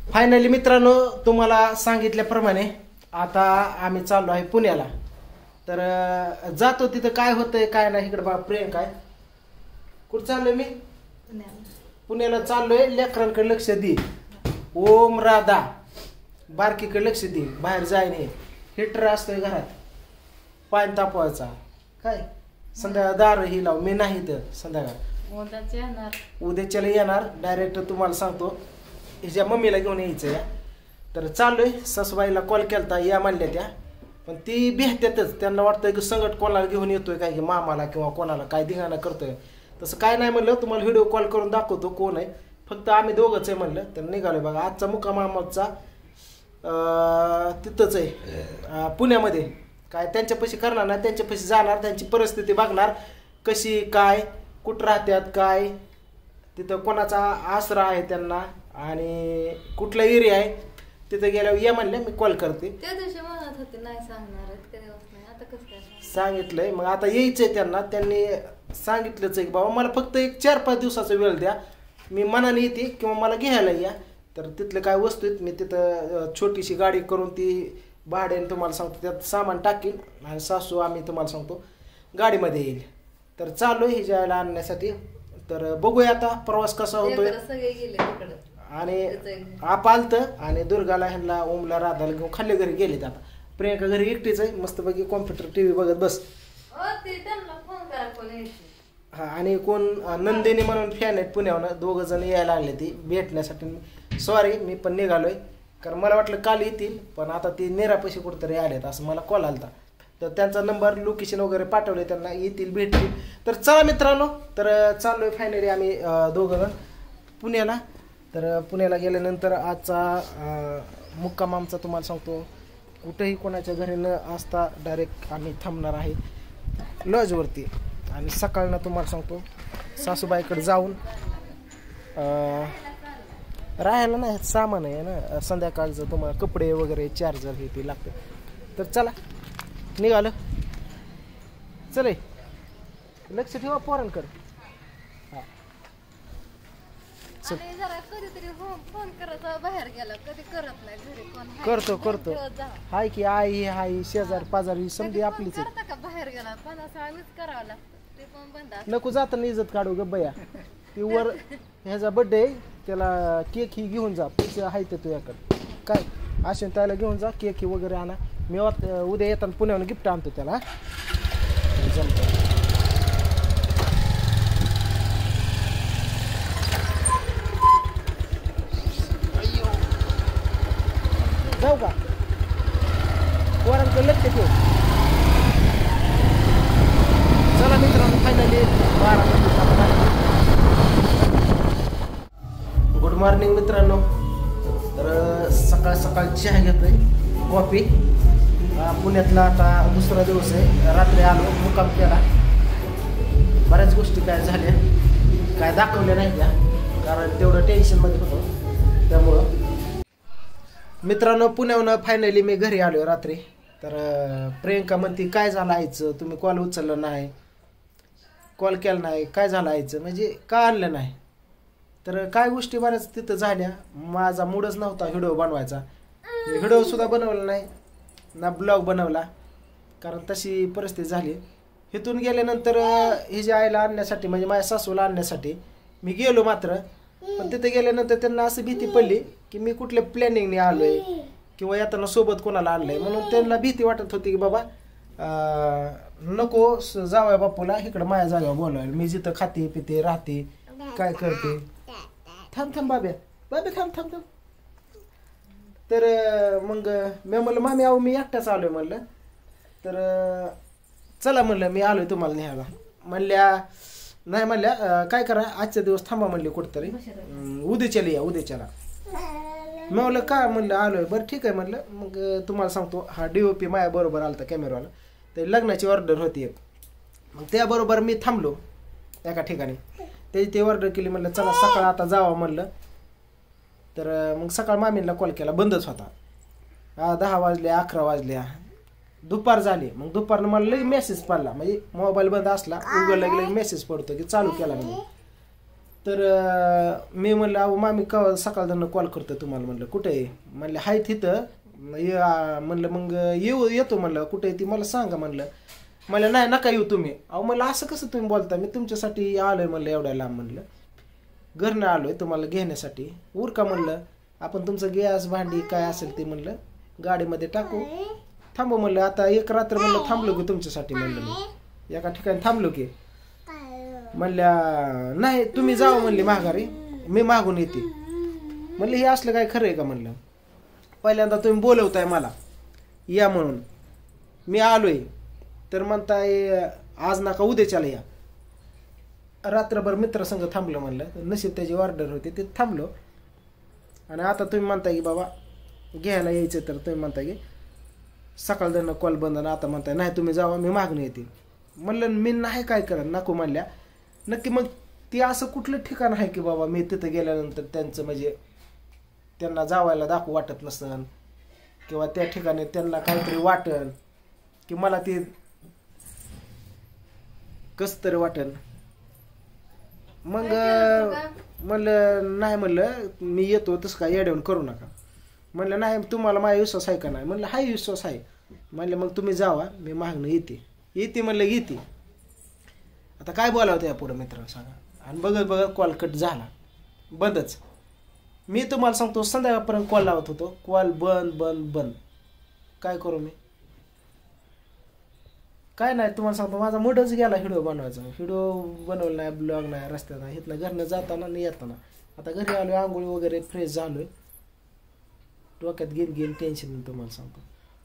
Finally मित्रांनो, तुम्हाला सांगितल्याप्रमाणे आता आम्ही चाललो आहे पुण्याला. तर जातो तिथं काय होतंय काय नाही. इकडे बा प्रियंका आहे. कुठं चाललोय मी? पुण्याला चाललोय. लेकरांकडे लक्ष दे. ओम राधा बारकीकडे लक्ष दे. बाहेर जाय नाही. हिटर असतोय घरात, पाणी तापवायचा. काय संध्याकाळ दार ही लाव. मी नाही तर संध्याकाळ उद्याच्याला येणार डायरेक्ट. तुम्हाला सांगतो हिच्या मम्मीला घेऊन यायचं या. तर चाललोय. सासूबाईला कॉल केलता या म्हणल्या त्या, पण ती भेटत्यातच. त्यांना वाटतं की संकट कोणाला घेऊन येतोय काय, की मामाला किंवा कोणाला काय धिंगाणा करतोय. तसं काय नाही म्हणलं. तुम्हाला व्हिडिओ कॉल करून दाखवतो कोण आहे. फक्त आम्ही दोघंच आहे म्हणलं. तर निघालोय बघा. आजचा मुक्काम आमचा तिथंच आहे पुण्यामध्ये. काय त्यांच्यापाशी करणार नाही, त्यांच्यापाशी जाणार, त्यांची परिस्थिती बघणार कशी काय, कुठं राहतात काय, तिथं कोणाचा आसरा आहे त्यांना आणि कुठला एरिया आहे. तिथं गेल्यावर या म्हणले मी कॉल करते. त्या दिवशी म्हणत होते नाही सांगणार नाही. आता कसं काय सांगितलंय. मग आता यायचंय त्यांना. त्यांनी सांगितलंच आहे की बाबा मला फक्त एक 4-5 दिवसाचा वेळ द्या, मी मनाने येते किंवा मला घ्यायला या. तर तिथलं काय वस्तू आहेत मी तिथं छोटीशी गाडी करून ती भाड्याने तुम्हाला सांगतो त्यात सामान टाकीन आणि सासू आम्ही तुम्हाला सांगतो गाडीमध्ये येईल. तर चालू आहे हिच्याला आणण्यासाठी. तर बघूया आता प्रवास कसा होतोय. आणि आप आलतं आणि दुर्गाला ह्यांना ओमला राधाला घेऊन खाल्ले घरी गेलेत. आता प्रियंका घरी एकटीच आहे. मस्तपैकी कॉम्प्युटर टीव्ही बघत बस. हा आणि कोण नंदिनी म्हणून फॅन आहेत पुण्यावरून. 2 जण यायला लागले ती भेटण्यासाठी. सॉरी मी पण निघालोय कारण मला वाटलं काल येतील, पण आता ती नेरापाशी कुठेतरी आलेत असं मला कॉल आलता. तर त्यांचा नंबर लोकेशन वगैरे पाठवले त्यांना, येतील भेटतील. तर चला मित्रांनो, तर चाललोय फायनली आम्ही 2 जण पुण्याला. तर पुण्याला गेल्यानंतर आजचा मुक्काम आमचा तुम्हाला सांगतो कुठेही कोणाच्या घरी न असता डायरेक्ट आम्ही थांबणार आहे लॉजवरती. आणि सकाळनं तुम्हाला सांगतो सासूबाईकडे जाऊन राहायला नाही, सामान आहे ना संध्याकाळचं. तुम्हाला कपडे वगैरे चार्जर हे ते लागतं. तर चला निघालं. चले लक्ष ठेवा पोरांकडे. हा कधीतरी फोन करायचा बाहेर गेला, कधी करत नाही घरी कोण. करतो हाय की आई हाय शेजार पाजारी समधी आपलीच का बाहेर गेला पण असं आम्हीच करावं लागतं. ते पण बंद नको जाताना इज्जत काढू ग बया. ती वर ह्याचा बर्थडे त्याला केक ही घेऊन जा. पैसे आहे ते तुझ्याकडे काय असेल त्याला घेऊन जा. केक ही वगैरे आणा. मी उद्या येताना पुण्याहून गिफ्ट आणतो त्याला. जमतं जाऊ का पोरांकडे लक्ष ठेव. चला मित्रांनो फायनली 12. गुड मॉर्निंग मित्रांनो. तर सकाळ सकाळ चहा घेतोय, कॉफी. पुण्यातला आता 2रा दिवस आहे. रात्री आलो, मुक्काम केला. बऱ्याच गोष्टी काय झाल्या काय दाखवल्या नाही त्या, कारण तेवढं टेन्शनमध्ये होतो त्यामुळं. मित्रांनो पुण्याहून फायनली मी घरी आलो रात्री. तर प्रियंका म्हणते काय झालं आईचं, तुम्ही कॉल उचललं नाही, कॉल केला नाही, काय झालं आईचं म्हणजे का आणलं नाही. तर काय गोष्टी बऱ्याच तिथं झाल्या. माझा मूडच नव्हता व्हिडिओ बनवायचा. व्हिडिओ सुद्धा बनवला नाही ना ब्लॉग बनवला, कारण तशी परिस्थिती झाली. इथून गेल्यानंतर हिच्या आईला आणण्यासाठी म्हणजे माझ्या सासूला आणण्यासाठी मी गेलो. मात्र पण तिथे गेल्यानंतर त्यांना असं भीती पडली की मी कुठल्या प्लॅनिंगने आलोय किंवा येताना सोबत कोणाला आणलंय. म्हणून त्यांना भीती वाटत होती की बाबा नको जावया बापूला इकडं माझ्या जागेवर बोलवायला. मी जिथं खाते पिते राहते काय करते. थांब बाब्या थांब. तर मग मी म्हणलं मामी आहो मी एकटाच आलोय म्हणलं. तर चला म्हणलं मी आलोय तुम्हाला न्यायला. म्हणल्या नाही म्हणल्या काय करा आजच्या दिवस थांबा म्हणले कुठंतरी, उद्याच्याला या उद्याच्याला. मी म्हणलं का म्हणलं आलोय. बरं ठीक आहे म्हणलं. मग तुम्हाला सांगतो हा DOP माझ्या बरोबर आलता कॅमेरावाला. ते लग्नाची ऑर्डर होती एक. मग त्याबरोबर मी थांबलो एका ठिकाणी. त्याची ते ऑर्डर केली. म्हणलं चला सकाळ आता जावं म्हणलं. तर मग सकाळ मामींना कॉल केला, बंदच होता. 10 वाजल्या 11 वाजल्या दुपार झाली. मग दुपारनं मला लई मेसेज पडला, म्हणजे मोबाईल बंद असला उघडला गेला मेसेज पडतो की चालू केला म्हणून. तर मी म्हणलं अहो मामी का सकाळ कॉल करतो तुम्हाला. म्हणलं कुठे आहे. म्हणलं हाय तिथं म्हणलं मग येतो म्हणलं. कुठे ती मला सांगा म्हणलं. म्हणलं नाही नका येऊ तुम्ही. अहो म्हणलं असं कसं तुम्ही बोलता, मी तुमच्यासाठी आलोय म्हणलं एवढ्या लांब. म्हणलं घरनं आलोय तुम्हाला घेण्यासाठी. उरका म्हणलं आपण तुमचं गॅस भांडी काय असेल ते म्हणलं गाडीमध्ये टाकू. थांबू म्हणलं आता एक रात्र म्हणलं थांबलो की तुमच्यासाठी. म्हणलं मी एका ठिकाणी थांबलो की. म्हणल्या नाही तुम्ही जावं म्हणले माघारी, मी मागून येते. म्हणलं हे असलं काय खरं आहे का. म्हणलं पहिल्यांदा तुम्ही बोलवताय मला या म्हणून, मी आलोय तर म्हणताय आज नका उद्याच्याला या. रात्रभर मित्रासंग थांबलो. म्हणलं नशीब त्याची ऑर्डर होती ते थांबलो. आणि आता तुम्ही म्हणताय की बाबा घ्यायला यायचं, तर तुम्ही म्हणताय की सकाळ कॉल बंद. आणि आता म्हणताय नाही तुम्ही जावा मी मागणं येते. म्हणलं मी नाही काय करत नको. म्हणल्या नक्की मग ती असं कुठलं ठिकाण आहे की बाबा मी तिथं गेल्यानंतर त्यांचं म्हणजे त्यांना जावायला दाखवू वाटत नसन, किंवा त्या ठिकाणी त्यांना काहीतरी वाटन की मला ते कसं तरी वाटन. मग म्हणलं नाही म्हणलं मी येतो, तसं काय येडवून करू नका. म्हणलं नाही तुम्हाला माझा विश्वास आहे का नाही. म्हणलं हाय विश्वास आहे. म्हणलं मग तुम्ही जावा मी मागणं येते म्हणलं येते. आता काय बोलावं त्या पुढं मित्रांनो सांगा. आणि बघत कॉल कट झाला, बंदच. मी तुम्हाला सांगतो संध्याकाळपर्यंत कॉल लावत होतो, कॉल बंद. काय करू मी. काय नाही तुम्हाला सांगतो माझा मूडच गेला व्हिडिओ बनवायचा. व्हिडिओ बनवला नाही, ब्लॉग नाही, रस्त्यात नाही, इथनं घरनं जाताना आणि येताना. आता घरी आलोय आंघोळी वगैरे फ्रेश झालोय, डोक्यात गेम टेन्शन तुम्हाला सांगतो.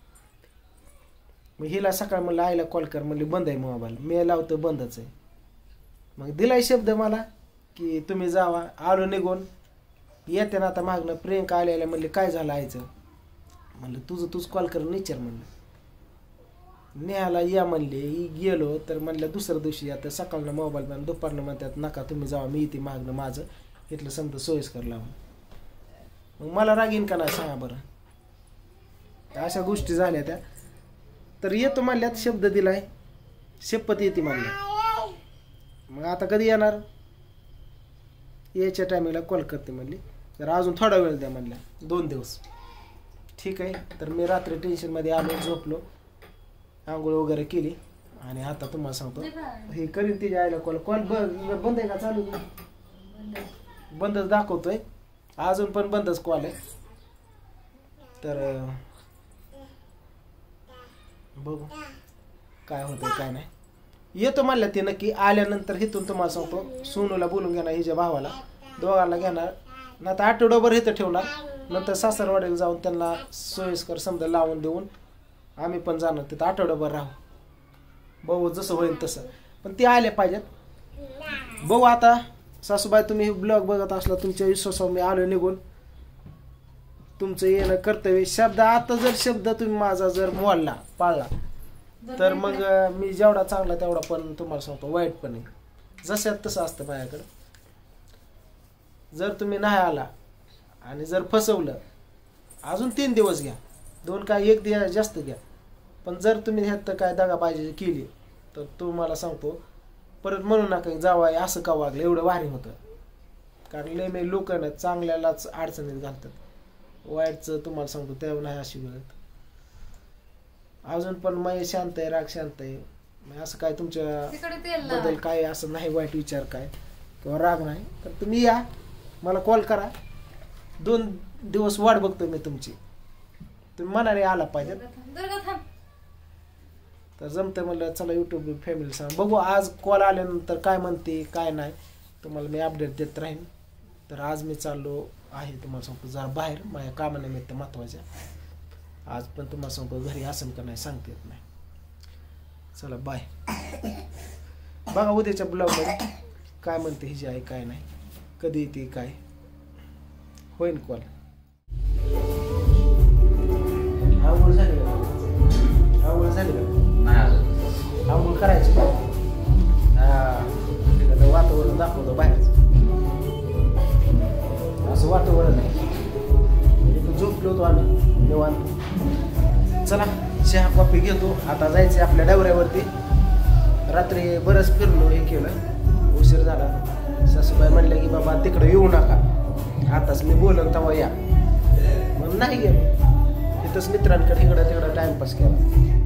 मग हिला सकाळ म्हणलं आईला कॉल कर, म्हणले बंद आहे मोबाईल. मी लावतो बंदच आहे. मग दिलाय शब्द मला की तुम्ही जावा. आलो निघून येते ना आता मागणं प्रियंका आलेल्या. म्हणले काय झालं आईचं. म्हणलं तुझं कॉल कर विचार. म्हणलं नेहाला या म्हणले. गेलो तर म्हणलं दुसऱ्या दिवशी आता सकाळनं मोबाईल बंद, दुपारनं म्हणतात नका तुम्ही जावा मी येते मागणं माझं इथलं समजा सोयीस्कर लावून. मग मला राग येईन का नाही सांगा बरं. अशा गोष्टी झाल्या त्या. तर येतो म्हणल्यात शब्द दिलाय, शपथ येते म्हणलं. मग आता कधी येणार. यायच्या टायमिंगला कॉल करते म्हणली. तर अजून थोडा वेळ द्या म्हणल्या, 2 दिवस. ठीक आहे. तर मी रात्री टेन्शनमध्ये आलो, झोपलो, आंघोळ वगैरे केली. आणि आता तुम्हाला सांगतो हे करीन तिच्या आईला कॉल बंद आहे का चालू. बंदच दाखवतोय अजून पण बंदच कॉल आहे. तर बघू काय होतंय काय नाही. येतो म्हणलं ते नक्की. आल्यानंतर इथून तुम्हाला सांगतो सोनूला बोलून घेणार, हिच्या भावाला, दोघांना घेणार. नाही तर आठवड्याभर इथं ठेवणार. नंतर सासरवाडीला जाऊन त्यांना सोयीस्कर समजा लावून देऊन आम्ही पण जाणार तिथं आठवड्याभर राहू. बघू जसं होईल तसं. पण ते आले पाहिजेत. बघू आता. सासूबाई तुम्ही ब्लॉग बघत असला तुमच्या विश्वासावर मी आलो निघून. तुमचं येणं कर्तव्य शब्द. आता जर शब्द तुम्ही माझा जर मोडला पाळला तर मग मी जेवढा चांगला तेवढा पण तुम्हाला सांगतो वाईट पण आहे. जसं तसं असतं माझ्याकडं. जर तुम्ही नाही आला आणि जर फसवलं अजून 3 दिवस घ्या, 2 काय 1 दिवस जास्त घ्या. पण जर तुम्ही ह्यात काय दगाबाजी केली तर तुम्हाला सांगतो परत म्हणू नका जावाय असं का वागलं. एवढं भारी होतं. कारण लय मी लोक ना चांगल्यालाच अडचणीत घालतात, वाईटचं तुम्हाला सांगतो तेव्हा नाही अशी वेळ. अजून पण मी शांत आहे, राग शांत आहे. असं काय तुमच्या बद्दल काय असं नाही वाईट विचार काय किंवा राग नाही. तर तुम्ही या, मला कॉल करा. 2 दिवस वाट बघतो मी तुमची. तुम्ही मनाने आला पाहिजे. तर जमतं म्हणलं चला युट्यूब फॅमिली सांग. बघू आज कॉल आल्यानंतर काय म्हणते काय नाही तुम्हाला मी अपडेट देत राहीन. तर आज मी चाललो आहे तुम्हाला सांगतो जरा बाहेर माझ्या कामानिमित्त महत्वाच्या. आज पण तुम्हाला सांगतो घरी असेल का नाही सांगता येत नाही. चला बाय. बघा उद्याच्या ब्लॉगमध्ये काय म्हणते हिची आई काय नाही, कधी येते काय होईन कॉल. आवड झाली का? आवड झाली का? नाही आवड करायची. वातावरण दाखवतो बाहेरचं. असं वातावरण आहे. झोपलो होतो आम्ही निवांत. चला चहा कॉफी घेतो. आता जायचं आपल्या डवऱ्यावरती. रात्री बरंच फिरलो, हे केलं, उशीर झाला. सासूबाई म्हणले की बाबा तिकडे येऊ नका, आताच मी बोलन तेव्हा या. म्हणून नाही गेलो. तिथंच मित्रांकडे इकडं तिकडं टाइमपास केला.